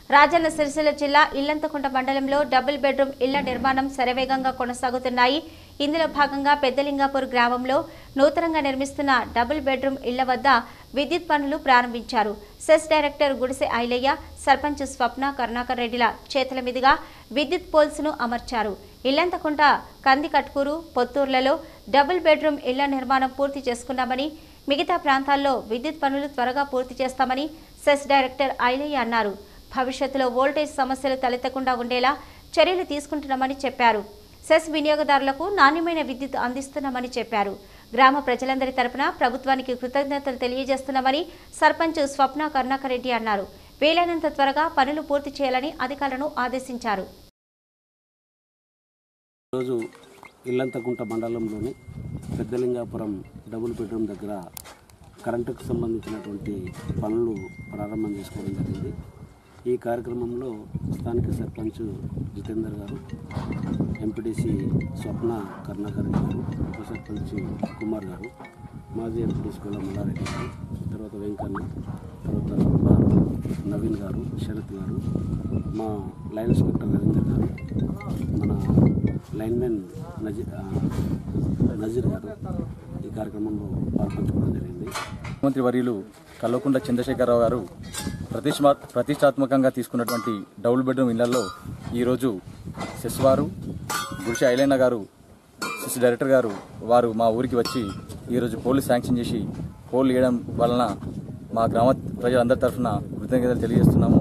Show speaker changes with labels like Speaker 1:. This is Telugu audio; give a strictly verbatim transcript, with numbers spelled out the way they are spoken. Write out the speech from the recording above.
Speaker 1: రాజన్న సిరిసిల్ల జిల్లా ఇల్లంతకుంట మండలంలో డబుల్ బెడ్రూమ్ ఇళ్ల నిర్మాణం శరవేగంగా కొనసాగుతున్నాయి. ఇందులో భాగంగా పెద్దలింగాపూర్ గ్రామంలో నూతనంగా నిర్మిస్తున్న డబుల్ బెడ్రూమ్ ఇళ్ల వద్ద విద్యుత్ పనులు ప్రారంభించారు. సెస్ డైరెక్టర్ గుడిసె ఐలయ్య, సర్పంచ్ స్వప్న కరుణాకర్ రెడ్డిల చేతుల మీదుగా విద్యుత్ పోల్స్ ను అమర్చారు. ఇల్లంతకుంట, కందికట్కూరు, పొత్తూర్లలో డబుల్ బెడ్రూమ్ ఇళ్ల నిర్మాణం పూర్తి చేసుకున్నామని, మిగతా ప్రాంతాల్లో విద్యుత్ పనులు త్వరగా పూర్తి చేస్తామని సెస్ డైరెక్టర్ ఐలయ్య అన్నారు. భవిష్యత్తులో వోల్టేజ్ సమస్యలు తలెత్తకుండా ఉండేలా చర్యలు తీసుకుంటున్నామని చెప్పారు. సెస్ వినియోగదారులకు నాణ్యమైన విద్యుత్ అందిస్తున్నామని చెప్పారు. గ్రామ ప్రజలందరి తరపున ప్రభుత్వానికి కృతజ్ఞతలు తెలియజేస్తున్నామని సర్పంచ్ స్వప్న కరుణాకర్ రెడ్డి అన్నారు. వీలైనంత త్వరగా పనులు పూర్తి చేయాలని అధికారులను ఆదేశించారు.
Speaker 2: ఈరోజు ఇల్లంతకుంట మండలంలోని పెద్దలింగాపురం డబుల్ బెడ్రూమ్ దగ్గర కరెంటుకు సంబంధించినటువంటి పనులు ప్రారంభం చేసుకోవడం జరిగింది. ఈ కార్యక్రమంలో స్థానిక సర్పంచ్ జితేందర్ గారు, ఎంపీటీసీ స్వప్న కరుణాకర్ గారు, ఉప సర్పంచ్ కుమార్ గారు, మాజీ ఎంపీటీసీ కుల మల్లారెడ్డి గారు, తర్వాత వెంకన్న, తర్వాత నవీన్ గారు, శరత్ గారు, మా లైన్ ఇన్స్పెక్టర్ రవీందర్ గారు, మన లైన్మెన్ నజీ నజీర్ గారు ఈ కార్యక్రమంలో పాల్పంచుకోవడం జరిగింది.
Speaker 3: ముఖ్యమంత్రి వర్యులు కల్వకుంట్ల చంద్రశేఖరరావు గారు ప్రతిష్ఠా ప్రతిష్టాత్మకంగా తీసుకున్నటువంటి డబుల్ బెడ్రూమ్ ఇళ్లలో ఈరోజు సెస్ వారు, గుడిసె ఐలయ్య గారు, సెస్ డైరెక్టర్ గారు వారు మా ఊరికి వచ్చి ఈరోజు పోలు శాంక్షన్ చేసి పోలు వేయడం వలన మా గ్రామ ప్రజలందరి తరఫున కృతజ్ఞతలు తెలియజేస్తున్నాము.